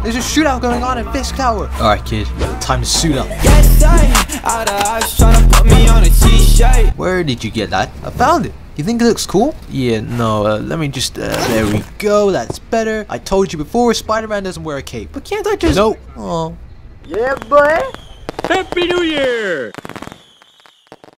There's a shootout going on at Fisk Tower. Alright, kid. Time to suit up. Where did you get that? I found it. You think it looks cool? Yeah, no, let me just, there we go. That's better. I told you before, Spider-Man doesn't wear a cape. But can't I just... Nope. Oh. Yeah, boy. Happy New Year!